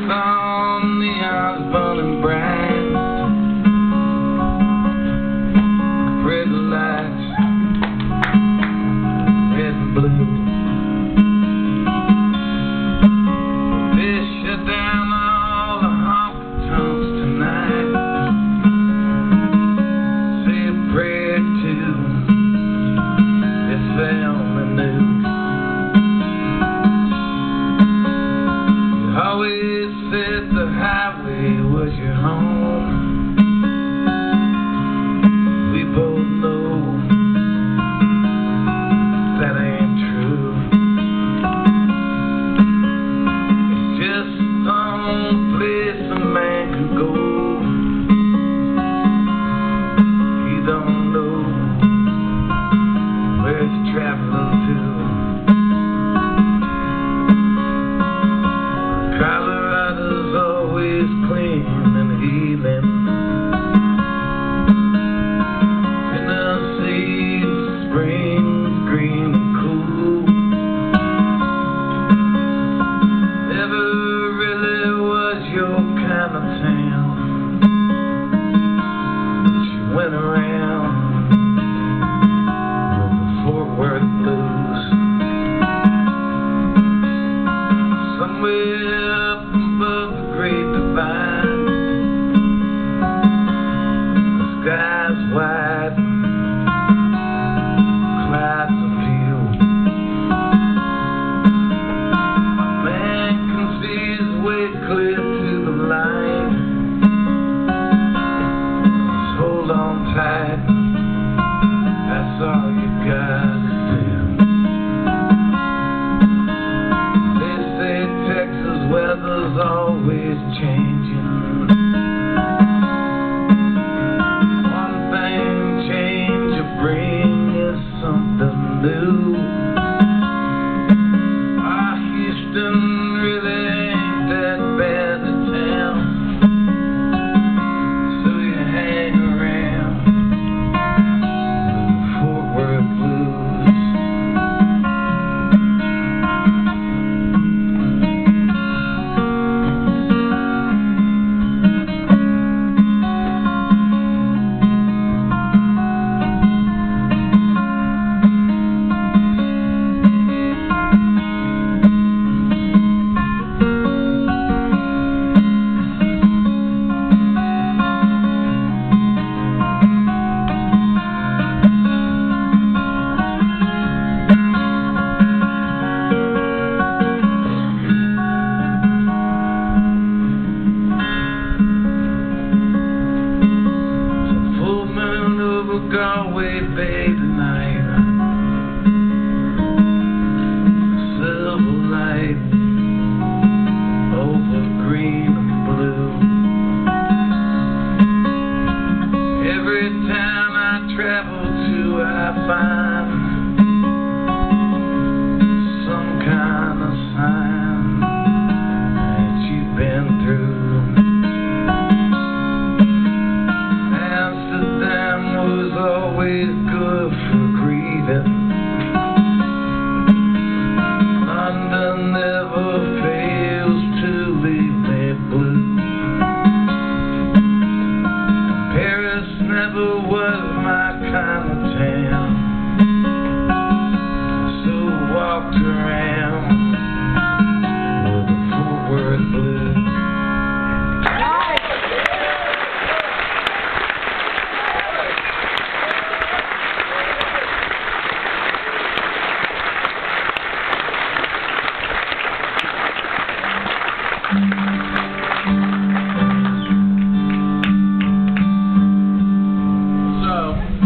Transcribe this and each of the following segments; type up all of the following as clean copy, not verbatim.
saw neons burning bright, red lights, red and blue. They shut down all the honky-tonks tonight. Say a prayer to this family new. You always said the highway was your home. We both know that ain't true. It's just some place a man can go. He don't know where he's traveling to. Colorado's always clean and healing. Tennessee's spring's green and cool. Never really was your kind of town, but you went around with the Fort Worth blues. Somewhere up above the Great Divide, the sky's wide, clouds are few. A man can see his way clear to the light. Just hold on tight, that's all you gotta do. They say Texas weather's always changing. One thing change will bring is something new. Ah, Houston really ain't that bad a town, so you hang around with the Fort Worth blues. Full moon over Galway Bay tonight. Silver light over green and blue. Every town I travel to, I find some kind of sign that you've been through. Amsterdam was always good for grieving. London never fails to leave me blue. Paris never was my kind of town, so walked around with the Fort Worth blues. So,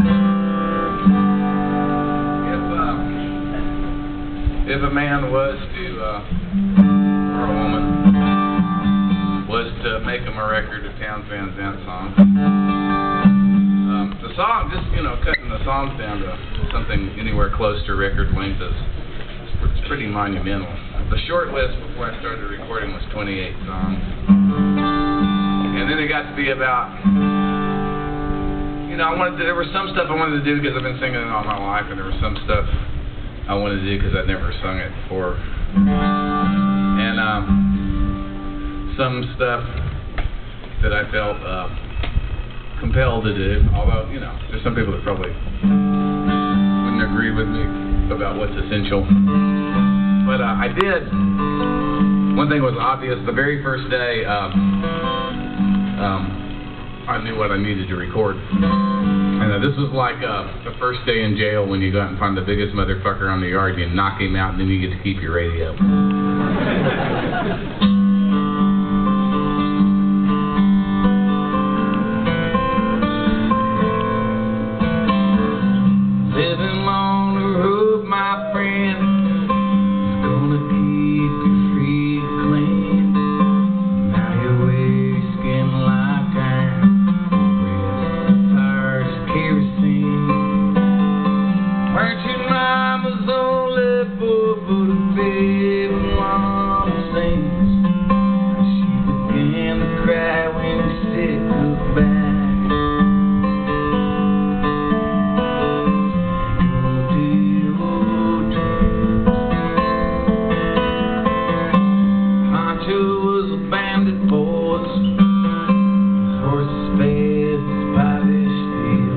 if a man was to, or a woman, was to make him a record of Townes Van Zandt songs, the song, just, cutting the songs down to something anywhere close to record length it's pretty monumental. The short list before I started recording was 28 songs. And then it got to be about, there was some stuff I wanted to do because I've been singing it all my life, and there was some stuff I wanted to do because I'd never sung it before. And some stuff that I felt compelled to do, although, you know, there's some people that probably wouldn't agree with me about what's essential. But I did. One thing was obvious. The very first day, I knew what I needed to record. And this was like the first day in jail when you go out and find the biggest motherfucker on the yard, you knock him out, and then you get to keep your radio. Living on the road, my friend, is gonna keep you free and clean. Now you're wasting like iron. Weren't your mama's only boy, but a baby mama sings. She began to cry when you said goodbye. Pancho was a bandit boy, horses fed, polished steel.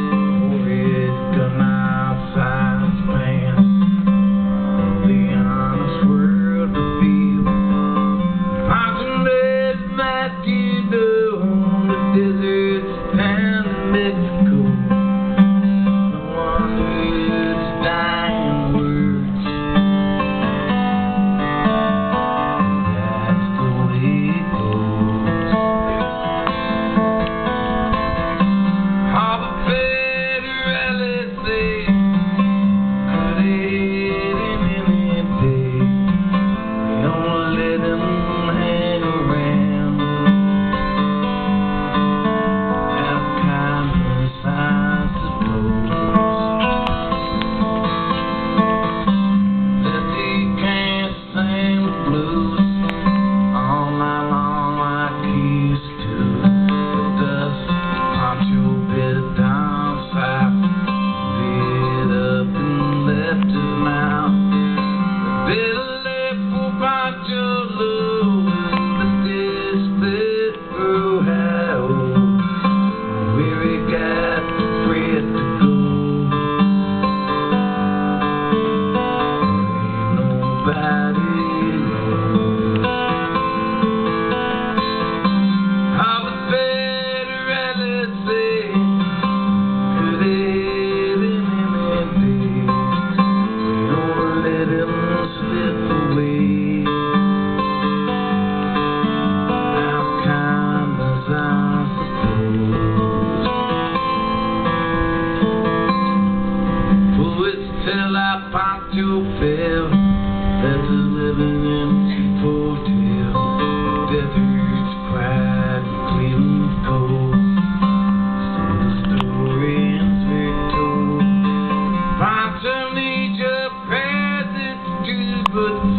Pancho fell, that's a living in a cheap hotel. The desert's quiet, Cleveland's cold. So the story ends very told. Pancho needs your presence to but